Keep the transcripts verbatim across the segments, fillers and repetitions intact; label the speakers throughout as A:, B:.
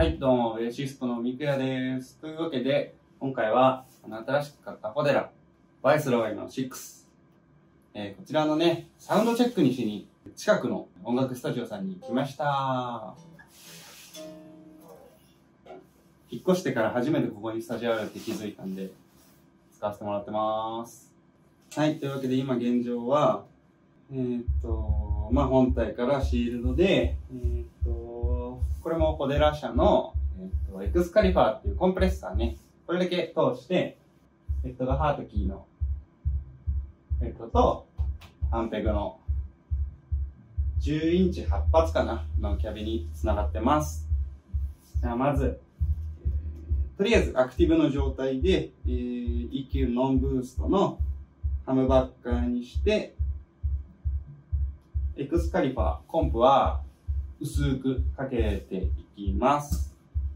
A: はい、どうも、ベーシストのミクヤです。というわけで、今回は、あの、新しく買ったホデラ、バイスロイのろく、えー、こちらのね、サウンドチェックにしに、近くの音楽スタジオさんに来ました。引っ越してから初めてここにスタジオあるって気づいたんで、使わせてもらってます。はい、というわけで今現状は、えー、っと、まあ、本体からシールドで、えー、っと、これもホデラ社の、えー、っと、エクスカリファーっていうコンプレッサーね、これだけ通して、ヘッドがハートキーのヘッドと、アンペグのじゅうインチはっ発かなのキャビに繋がってます。じゃあまず、えー、とりあえずアクティブの状態で、えー、イーキュー ノンブーストのハムバッカーにして、エクスカリファー、コンプは薄くかけていきます。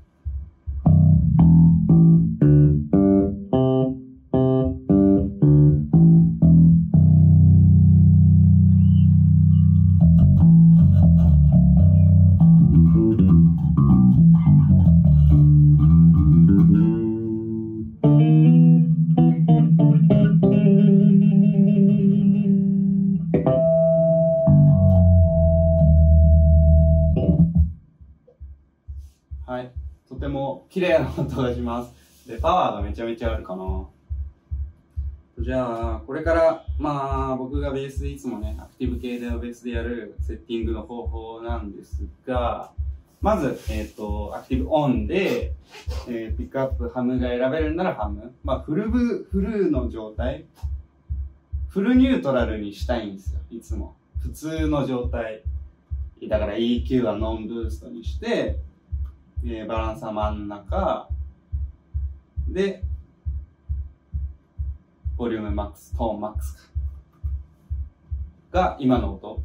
A: はい。とても綺麗な音がします。で、パワーがめちゃめちゃあるかな。じゃあ、これから、まあ、僕がベースでいつもね、アクティブ系でベースでやるセッティングの方法なんですが、まず、えっと、アクティブオンで、えー、ピックアップ、ハムが選べるならハム。まあ、フルブ、フルの状態。フルニュートラルにしたいんですよ、いつも。普通の状態。だから イーキュー はノンブーストにして、えー、バランスは真ん中で、ボリュームマックス、トーンマックスか。が、今の音。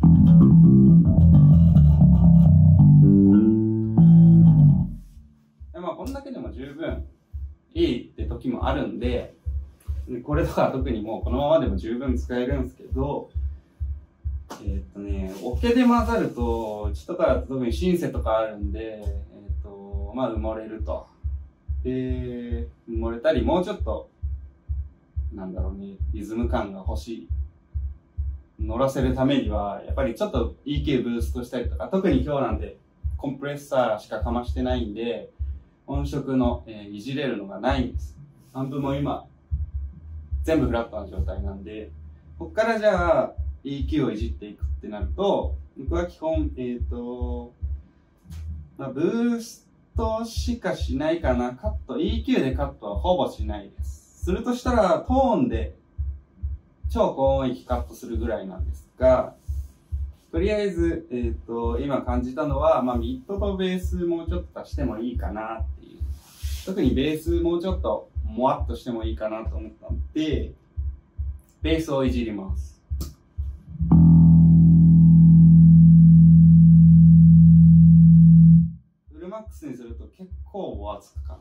A: でまあ、こんだけでも十分いいって時もあるんで、これとかは特にもうこのままでも十分使えるんですけど、えー、っとね、オケで混ざると、うちとかだと特にシンセとかあるんで、まあ埋もれると。で、埋もれたり、もうちょっと、なんだろうね、リズム感が欲しい。乗らせるためには、やっぱりちょっと イーキュー ブーストしたりとか、特に今日なんで、コンプレッサーしかかましてないんで、音色の、えー、いじれるのがないんです。アンプも今、全部フラットな状態なんで、こっからじゃあ、イーキュー をいじっていくってなると、僕は基本、えっと、まあ、ブーストしかしないかな。カット。イーキュー でカットはほぼしないです。するとしたら、トーンで超高音域カットするぐらいなんですが、とりあえず、えっと、今感じたのは、まあ、ミッドとベースもうちょっと足してもいいかなっていう。特にベースもうちょっともわっとしてもいいかなと思ったので、ベースをいじります。マックスにすると結構ぼ厚くかな。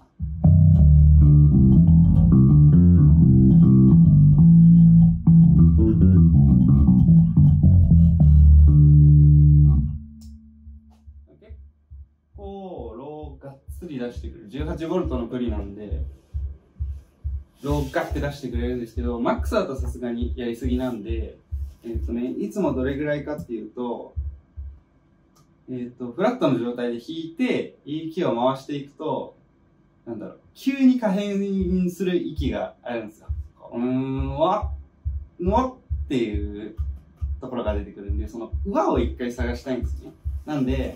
A: 結構ローがっつり出してくれる。じゅうはちボルトのプリなんで、ローガッて出してくれるんですけど、マックスだとさすがにやりすぎなんで、えっとね、いつもどれぐらいかっていうと、えっと、フラットの状態で弾いて、イーキュー を回していくと、なんだろう、急に可変する息があるんですよ。うーん、わっ、わっていうところが出てくるんで、その、うわを一回探したいんですね。なんで、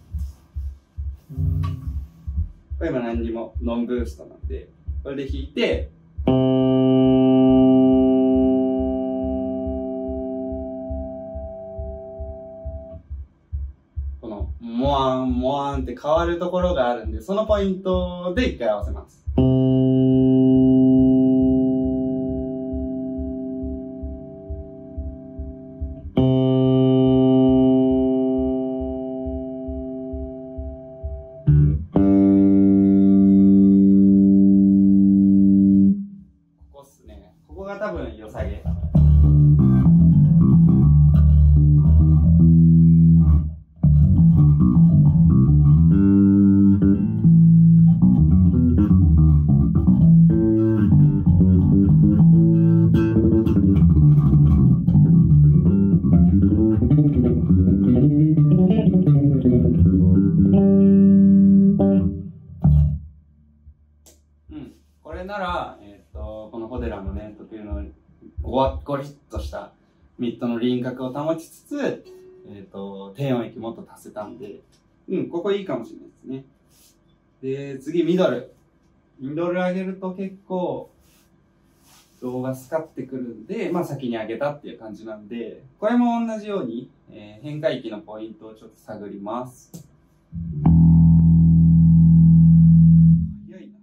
A: これ今何にもノンブーストなんで、これで弾いて、モワン、モワンって変わるところがあるんで、そのポイントで一回合わせます。ここっすね。ここが多分良さげ。 なら、えっと、このホデラのね、特有のゴワッゴリッとしたミッドの輪郭を保ちつつ、えっと、低音域もっと足せたんで、うん、ここいいかもしれないですね。で、次、ミドル。ミドル上げると結構、動画スカってくるんで、まあ先に上げたっていう感じなんで、これも同じように、えー、変化域のポイントをちょっと探ります。早いな。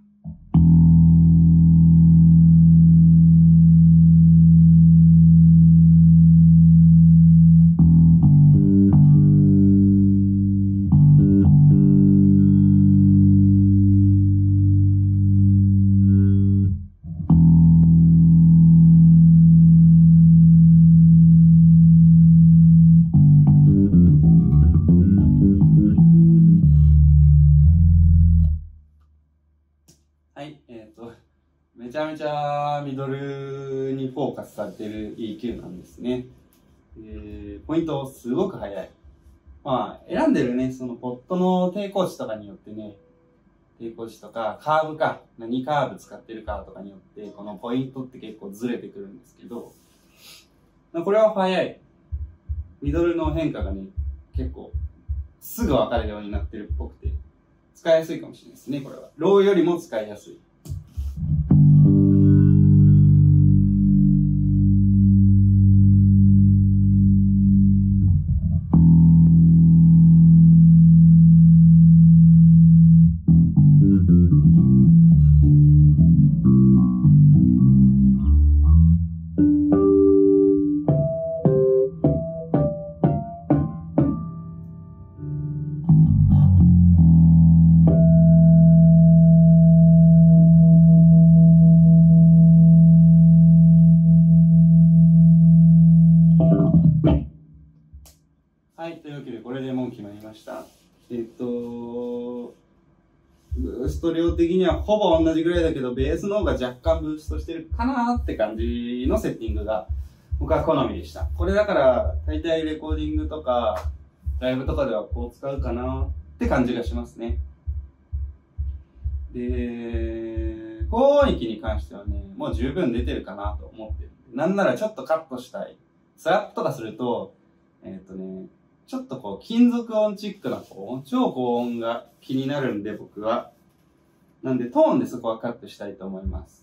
A: はい、えっと、めちゃめちゃミドルにフォーカスされてる イーキュー なんですね。えー、ポイントすごく速い。まあ、選んでるね、そのポットの抵抗値とかによってね、抵抗値とか、カーブか、何カーブ使ってるかとかによって、このポイントって結構ずれてくるんですけど、これは速い。ミドルの変化がね、結構、すぐ分かるようになってるっぽくて、使いやすいかもしれないですね、これは。ローよりも使いやすい。はい、というわけでこれでもう決まりました。えっと、ブースト量的にはほぼ同じぐらいだけど、ベースの方が若干ブーストしてるかなーって感じのセッティングが僕は好みでした。これだから大体レコーディングとかライブとかではこう使うかなって感じがしますね。で、高音域に関してはね、もう十分出てるかなと思ってる。なんならちょっとカットしたい。スラップとかすると、えっとね、ちょっとこう、金属音チックな高音、超高音が気になるんで、僕は。なんで、トーンでそこはカットしたいと思います。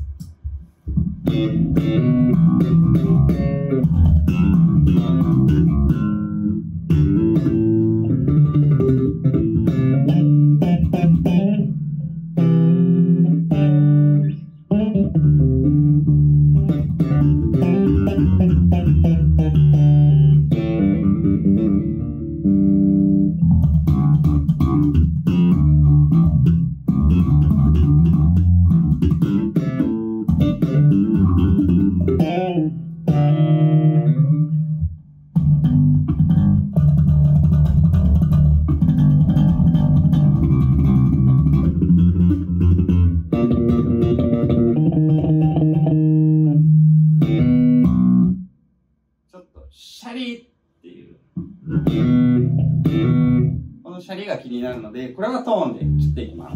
A: シャリっていう。このシャリが気になるので、これはトーンで切っていきます。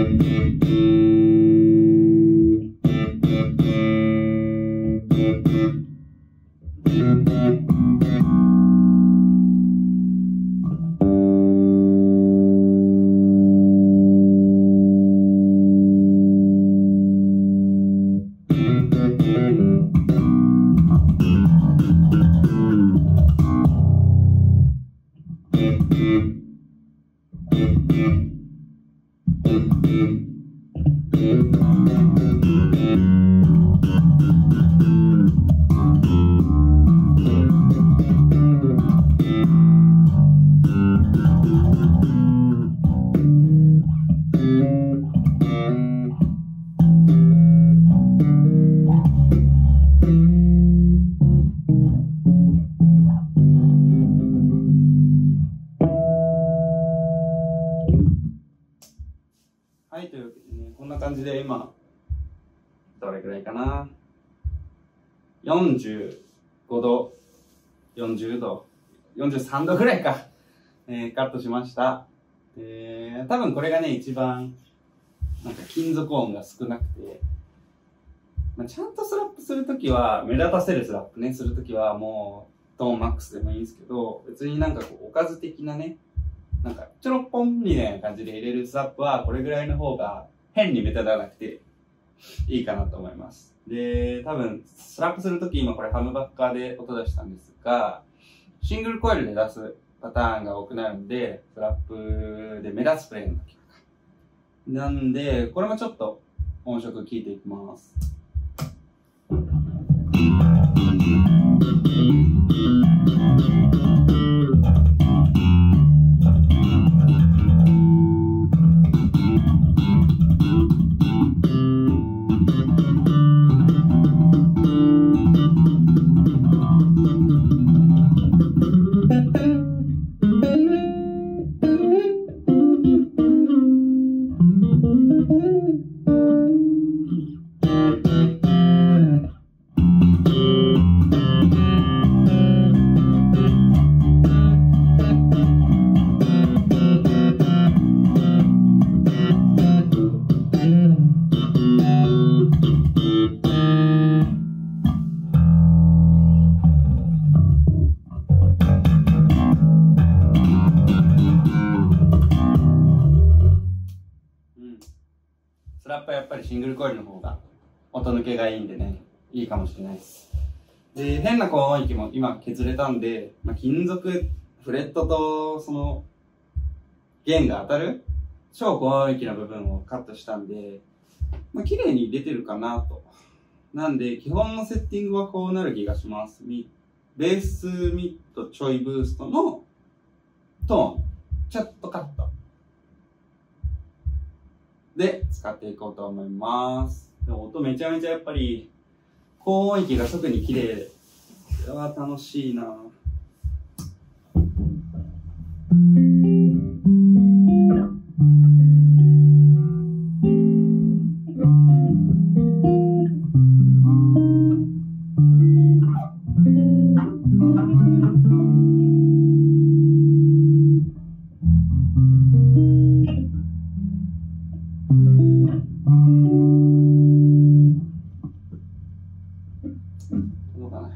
A: はい、というわけでね、こんな感じで今、どれくらいかな。よんじゅうごど、よんじゅうど、よんじゅうさんどぐらいか、えー、カットしました。えー、多分これがね、一番、なんか金属音が少なくて、 まあ、ちゃんとスラップするときは、目立たせるスラップね、するときはもう、トーンマックスでもいいんですけど、別になんかこう、おかず的なね、なんか、ちょろっぽんみたいな感じで入れるスラップは、これぐらいの方が、変に目立たなくて、いいかなと思います。で、多分、スラップするとき、今これハムバッカーで音出したんですが、シングルコイルで出すパターンが多くなるんで、スラップで目立つプレイの時とか。なんで、これもちょっと音色聞いていきます。スラップはやっぱりシングルコイルの方が音抜けがいいんでね、いいかもしれないです。で、変な高音域も今削れたんで、まあ、金属、フレットとその弦が当たる超高音域の部分をカットしたんで、まあ、綺麗に出てるかなと。なんで、基本のセッティングはこうなる気がします。ベースミッドちょいブーストのトーン、ちょっとカット。で、使っていこうと思います。でも音めちゃめちゃやっぱり、高音域が特に綺麗。これは楽しいな。届かない。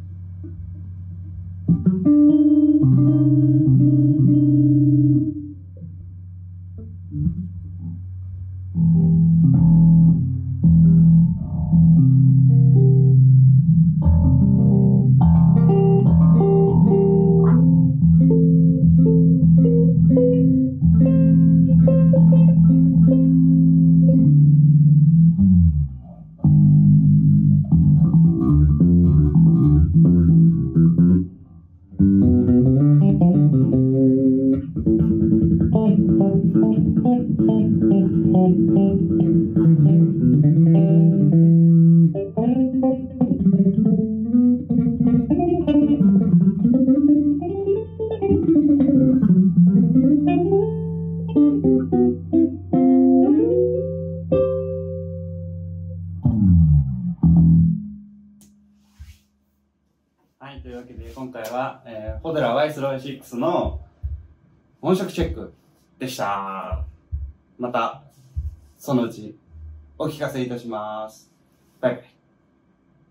A: はい、というわけで今回は、えー、ホデラ ワイスローシックス の音色チェックでした。また、そのうちお聞かせいたします。バイバイ。